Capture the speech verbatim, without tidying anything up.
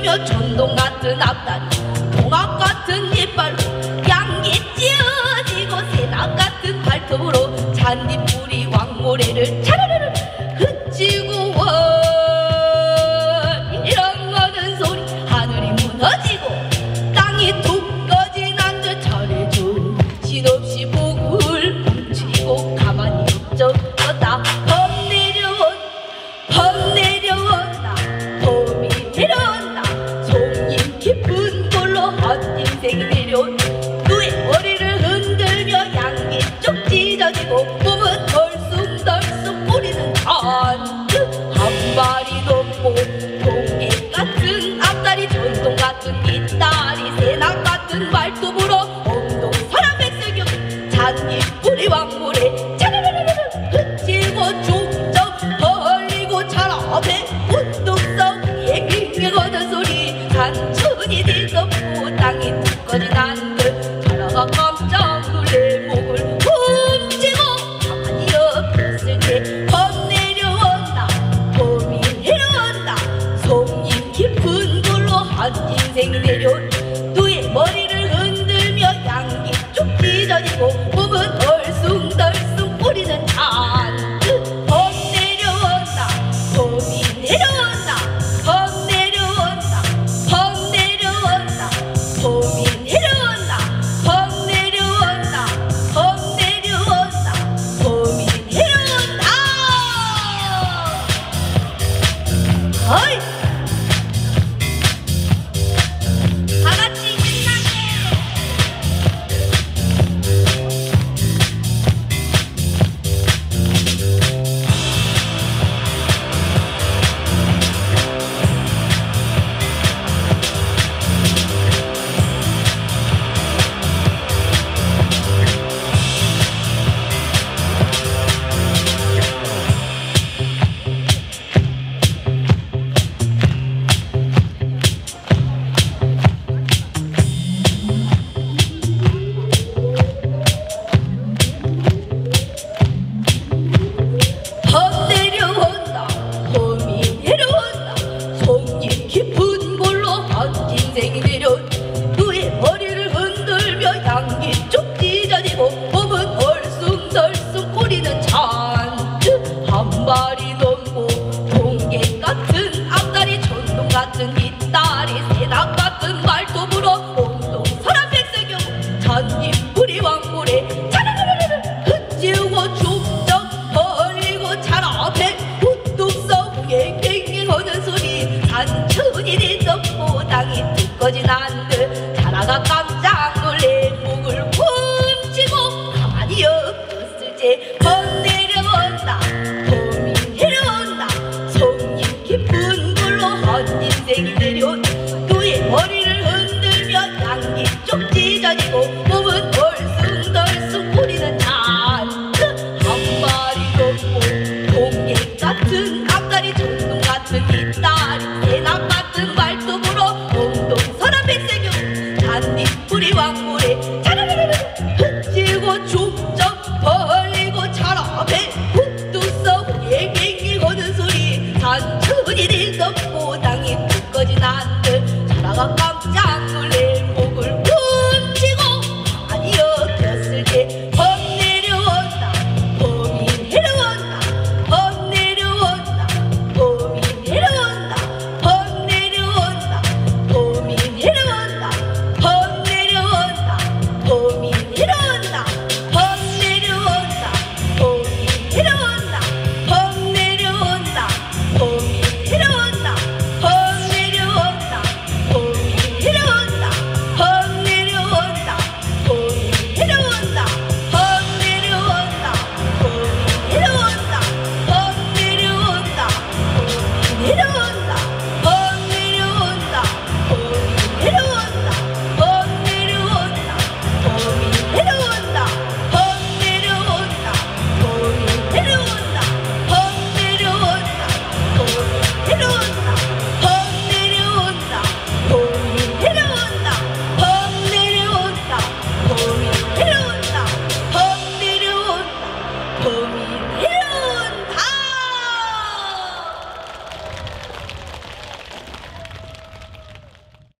흔들며 전동 같은 앞다리 동학 같은 이빨로 양기 찌어지고 새낙 같은 발톱으로 잔디뿌리 왕모래를 차르르르 흐치고 와 이랑하는 소리 하늘이 무너지고 땅이 툭 꺼진 듯 잘해줘 신없이 목을 훔치고 가만히 없었다. 범 내려온 범 내려온다 봄이 내려온다 송잎 깊은 골로 헛인생이 내려온 누의 머리를 흔들며 양기 쭉 찢어지고 몸은 덜쑥덜쑥 뿌리는 잔뜩 한 발이 넘고 동계 같은 앞다리 전동 같은 뒷다리 새낙 같은 말톱으로 엉덩 사람 백색경 잔디뿌리 왕모래 차르르르르 흐치고 쭉쭉 벌리고 잘 앞에 운동성 얘기게 거는 소리 단춘이 뒤덮고 땅이 툭 꺼진 한들 자라가 깜짝 놀래 목을 훔치고 가만히 엎었을 때 범 내려온다 봄이 내려온다 송잎 깊은 골로 한 인생이 내려온 누의 머리를 흔들며 양기 쭉 찢어지고 몸은 덜숭덜숭 뿌리는 잔뜩 범 내려온다 봄이 내려온다 범 내려온다 범 내려온다 봄이 내려온다 범 내려온다 범 내려온다 봄이 내려온다. 어이 다같이 신나게 범 내려온다 봄이 내려온다 송잎 깊은 골로 한 인생이 내려온 누의 머리를 흔들며 양기 쭉 찢어지고 몸은 얼숭덜숭 꼬리는 잔뜩 한 발이 넘고 동계 같은 앞다리 전동 같은 뒷다리 새낙 같은 말톱으로 엉덩 사람 백색경 잔디뿌리 왕모래 차르르르르 흐치고 쭉쭉 벌리고 잘 앞에 우뚝서 갱갱갱 하는 소리 산천이 뒤덮고 땅이 툭 꺼진 한들 자라가 깜짝 놀래 목을 훔치고 가만히 엎었을 때 범 내려온다 봄이 내려온다 송잎 깊은 골로 한 인생이 내려온 누의 머리를 흔들며 양기 쭉 찢어지고 몸은 덜숭덜숭 뿌리는 잔뜩 한 발이 넘고 동계 같은 앞다리 전동 같은 뒷다리 새낙 같은 말톱으로 엉덩 서랍 백색경 잔디뿌리 왕모래 차르르르르 흐치고 쭉쭉 벌리고 잘 앞에 훅뚝서 갱갱갱 하는 소리 산천이 뒤덮고 땅이 툭 꺼진 한들 자라가 깜짝 놀래 목을 훔치고 가만히 엎었을 때 범 내려온다 봄이 내려온다 범 내려온다 봄이 내려온다 범 내려온다 봄이 내려온다 범 내려온다 봄이 내려온다 범 내려온다 봄이 내려온다 범 내려온다 봄이 내려온다 범 내려온다 봄이 내려온다 범 내려온다 봄이 내려온다 범 내려온다 봄이 내려온다 범 내려온다 봄이 내려온다 범 내려온다 봄이 내려온다 범 내려온다 봄이 내려온다 범 내려온다 봄이 내려온다 범 내려온다 봄이 내려온다 범 내려온다 봄이 내려온다 범 내려온다 봄이 내려온다 범 내려온다 봄이